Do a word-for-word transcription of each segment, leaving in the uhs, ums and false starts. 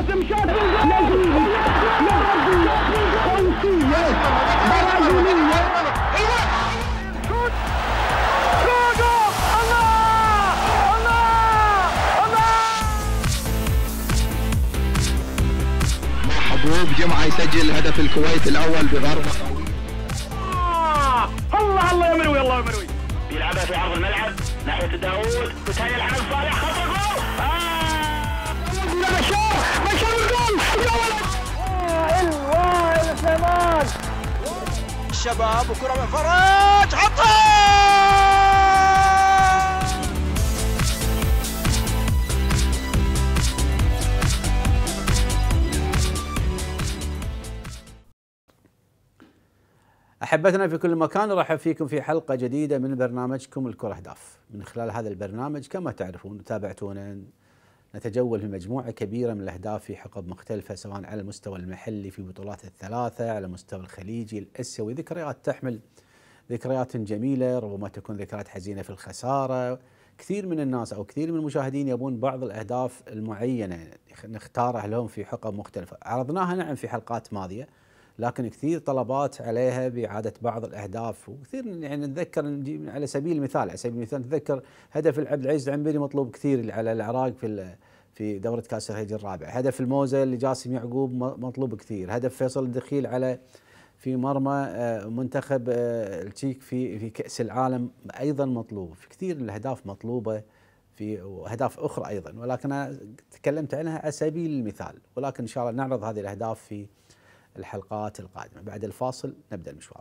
قاسم شاط بالجول خمسية برازيلية شوت شوت الله الله الله محبوب جمعة يسجل هدف الكويت الأول بضربة قوية. الله الله يا مروي الله يا مروي بيلعبها في عرض الملعب ناحية داوود وتهيأ الحمد صالح خطأ جول. آه بشار بشار الجول يا ولد وائل وائل سليمان الشباب وكرة من فرج حطها. أحبتنا في كل مكان، نرحب فيكم في حلقة جديدة من برنامجكم الكرة أهداف. من خلال هذا البرنامج كما تعرفون تابعتونا نتجول في مجموعة كبيرة من الأهداف في حقب مختلفة، سواء على المستوى المحلي في بطولات الثلاثة، على المستوى الخليجي الآسيوي، ذكريات تحمل ذكريات جميلة، ربما تكون ذكريات حزينة في الخسارة. كثير من الناس أو كثير من المشاهدين يبون بعض الأهداف المعينة نختارها لهم في حقب مختلفة، عرضناها نعم في حلقات ماضية، لكن كثير طلبات عليها بإعادة بعض الأهداف، وكثير يعني نتذكر على سبيل المثال على سبيل المثال نتذكر هدف العبد العزيز العنبري مطلوب كثير على العراق في في دورة كأس الخليج الرابع، هدف الموزة لجاسم يعقوب مطلوب كثير، هدف فيصل الدخيل على في مرمى منتخب التشيك في في كأس العالم أيضا مطلوب، في كثير من الأهداف مطلوبة في أهداف أخرى أيضا، ولكن أنا تكلمت عنها على سبيل المثال، ولكن إن شاء الله نعرض هذه الأهداف في الحلقات القادمة. بعد الفاصل نبدأ المشوار.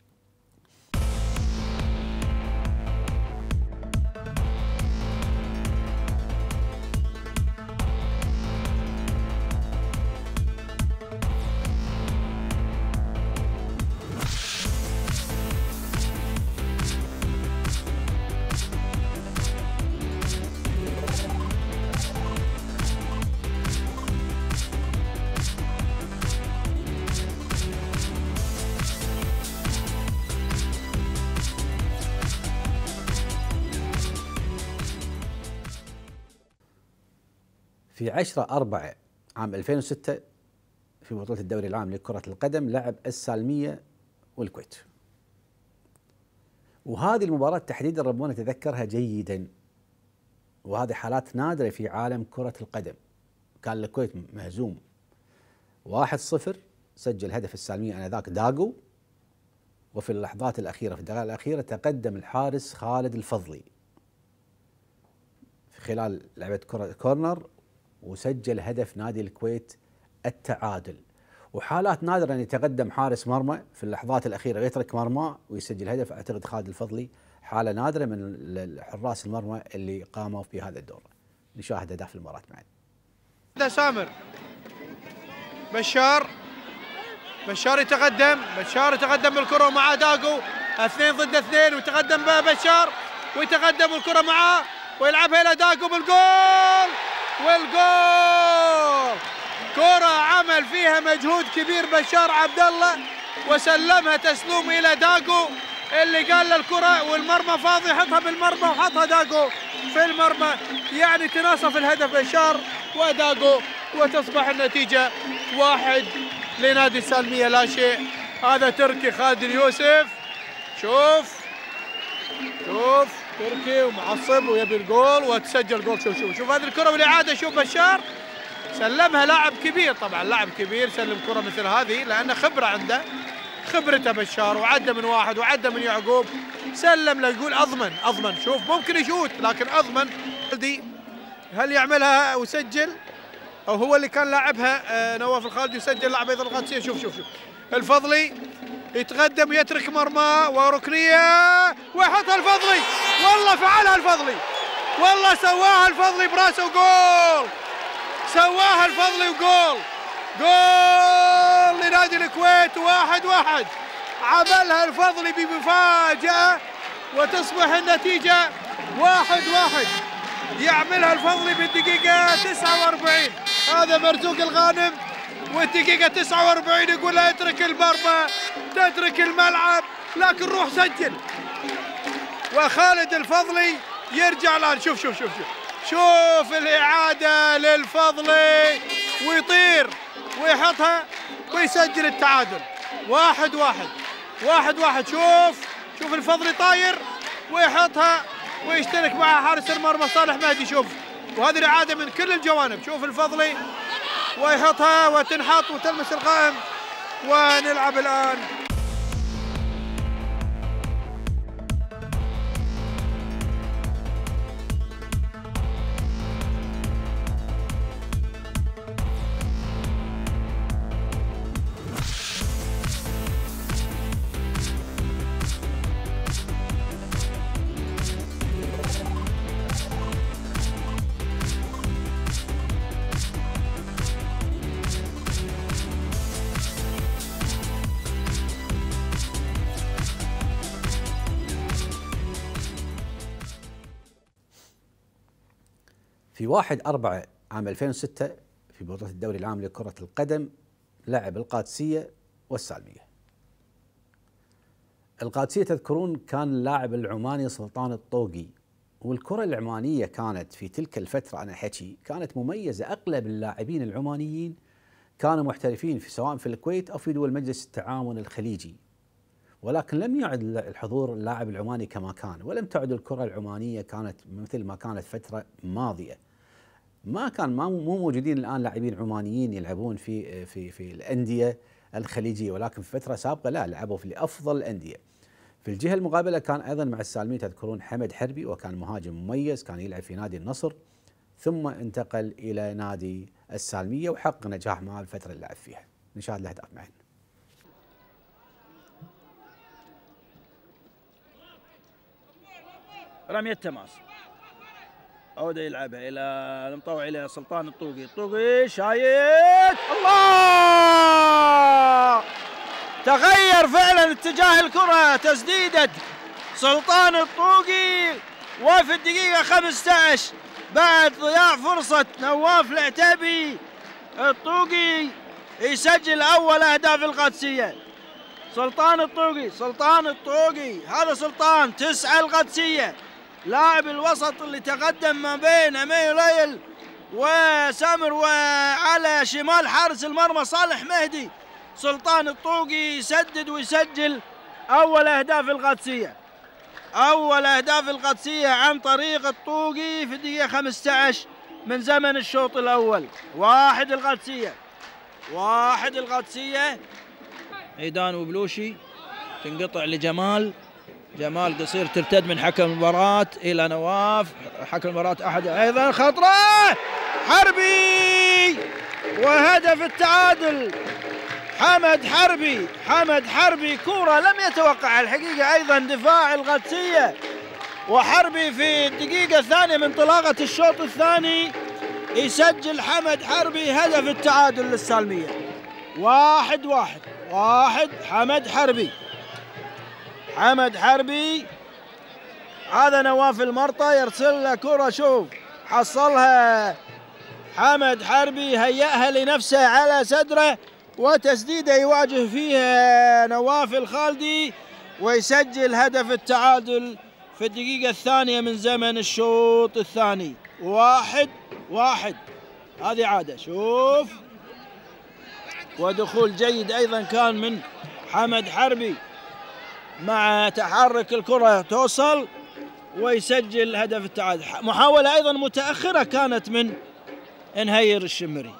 في عشرة أربعة عام ألفين وستة في بطولة الدوري العام لكرة القدم لعب السالمية والكويت، وهذه المباراة تحديدا ربما نتذكرها جيدا، وهذه حالات نادرة في عالم كرة القدم. كان الكويت مهزوم واحد صفر، سجل هدف السالمية آنذاك داغو، وفي اللحظات الأخيرة في الدقائق الأخيرة تقدم الحارس خالد الفضلي في خلال لعبة كرة كورنر وسجل هدف نادي الكويت التعادل. وحالات نادرة أن يتقدم حارس مرمى في اللحظات الأخيرة ويترك مرمى ويسجل هدف، أعتقد خالد الفضلي حالة نادرة من الحراس المرمى اللي قاموا في هذا الدور. نشاهد أهداف المباراة معنا. ده سامر بشار بشار يتقدم بشار يتقدم بالكرة ومعاه داغو، اثنين ضد اثنين ويتقدم بشار ويتقدم الكرة معاه ويلعبها إلى داغو بالجول، والجول كرة عمل فيها مجهود كبير بشار عبد الله وسلمها تسليم إلى داغو اللي قال للكرة والمرمى فاضي حطها بالمرمى وحطها داغو في المرمى، يعني تناصف الهدف بشار وداغو وتصبح النتيجة واحد لنادي السالمية لا شيء. هذا تركي خالد اليوسف، شوف شوف تركي ومعصب ويبي الجول وتسجل جول. شوف شوف شوف هذه الكرة والإعادة، شوف بشار سلمها لاعب كبير، طبعا لاعب كبير سلم كرة مثل هذه لأنه خبرة عنده، خبرته بشار وعدى من واحد وعدى من يعقوب، سلم له يقول أضمن أضمن، شوف ممكن يشوت لكن أضمن. دي هل يعملها ويسجل أو هو اللي كان لاعبها آه نواف الخالدي يسجل لاعب أيضا القادسية. شوف شوف شوف الفضلي يتقدم يترك مرمى وركنية ويحطها الفضلي، والله فعلها الفضلي، والله سواها الفضلي براسه وجول، سواها الفضلي وجول، جول لنادي الكويت واحد واحد، عملها الفضلي بمفاجأة وتصبح النتيجة واحد واحد، يعملها الفضلي بالدقيقة تسعة وأربعين، هذا مرزوق الغانم والدقيقة تسعة وأربعين يقول لا اترك المرمى تترك الملعب لكن روح سجل، وخالد الفضلي يرجع الآن. شوف شوف شوف شوف شوف الإعادة يحطها للفضلي ويطير ويحطها ويسجل التعادل. واحد واحد واحد واحد. شوف شوف الفضلي طاير ويحطها ويشترك مع حارس المرمى صالح مهدي. شوف، وهذه إعادة من كل الجوانب. شوف الفضلي ويحطها وتنحط وتلمس القائم. ونلعب الآن في واحد أربعة عام ألفين وستة في بطولة الدوري العام لكرة القدم لعب القادسية والسالمية. القادسية تذكرون كان اللاعب العماني سلطان الطوقي، والكرة العمانية كانت في تلك الفترة أنا حكي كانت مميزة. أغلب اللاعبين العمانيين كانوا محترفين في سواء في الكويت أو في دول مجلس التعاون الخليجي، ولكن لم يعد الحضور اللاعب العماني كما كان، ولم تعد الكرة العمانية كانت مثل ما كانت فترة ماضية. ما كان ما مو موجودين الآن لاعبين عمانيين يلعبون في في في الأندية الخليجية، ولكن في فترة سابقة لا، لعبوا في أفضل الأندية. في الجهة المقابلة كان أيضا مع السالمية تذكرون حمد حربي، وكان مهاجم مميز، كان يلعب في نادي النصر ثم انتقل إلى نادي السالمية وحقق نجاح معه الفترة اللي لعب فيها. نشاهد الأهداف معنا. رمية تماس، عودة يلعبها إلى المطوع إلى سلطان الطوقي. الطوقي شايت، الله! تغير فعلا اتجاه الكرة. تسديدة سلطان الطوقي وفي الدقيقة خمسة عشر بعد ضياع فرصة نواف العتيبي الطوقي يسجل أول أهداف القادسية. سلطان الطوقي سلطان الطوقي هذا سلطان تسعة القادسية، لاعب الوسط اللي تقدم ما بين أمي ليل وسامر وعلى شمال حارس المرمى صالح مهدي. سلطان الطوقي يسدد ويسجل أول أهداف القادسية. أول أهداف القادسية عن طريق الطوقي في الدقيقة خمسة عشر من زمن الشوط الأول. واحد القادسية واحد القادسية. عيدان وبلوشي تنقطع لجمال. جمال قصير ترتد من حكم المباراة إلى نواف. حكم المباراة أحد أيضا خطرة حربي وهدف التعادل. حمد حربي حمد حربي كورة لم يتوقع الحقيقة أيضا دفاع القادسية، وحربي في الدقيقة الثانية من انطلاقة الشوط الثاني يسجل حمد حربي هدف التعادل للسالمية. واحد واحد واحد. حمد حربي حمد حربي هذا نواف المرطى يرسل له كرة. شوف حصلها حمد حربي، هيأها لنفسه على صدره وتسديده يواجه فيها نواف الخالدي ويسجل هدف التعادل في الدقيقة الثانية من زمن الشوط الثاني. واحد واحد. هذه عادة. شوف ودخول جيد أيضا كان من حمد حربي مع تحرك الكرة توصل ويسجل هدف التعادل. محاولة أيضا متأخرة كانت من نهير الشمري.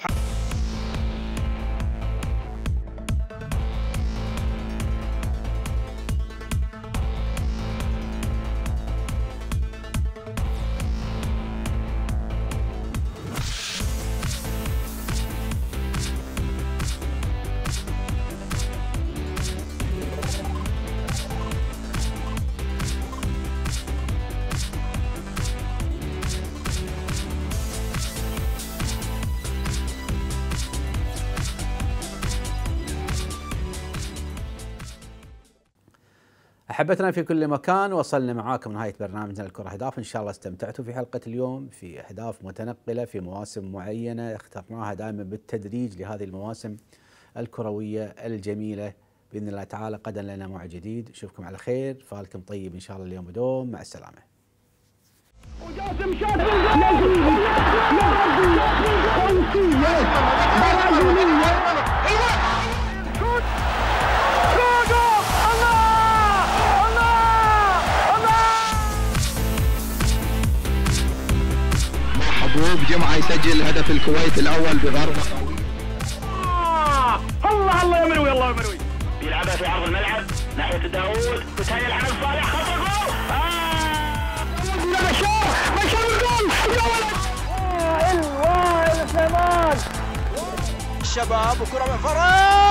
أحبتنا في كل مكان، وصلنا معاكم نهاية برنامجنا الكرة أهداف. إن شاء الله استمتعتوا في حلقة اليوم في أهداف متنقلة في مواسم معينة اخترناها دائما بالتدريج لهذه المواسم الكروية الجميلة. بإذن الله تعالى غدا لنا موعد جديد. أشوفكم على خير، فالكم طيب إن شاء الله اليوم ودوم. مع السلامة. وجاسم شاف محبوب جمعة يسجل هدف الكويت الأول بضربة آه الله الله يا مروي الله يا مروي. بيلعبها في عرض الملعب ناحية داوود وتهيأ الحمد صالح خطأ جول. آه بشار بشار الجول يا ولد. وائل وائل سليمان. الشباب وكرة من فرق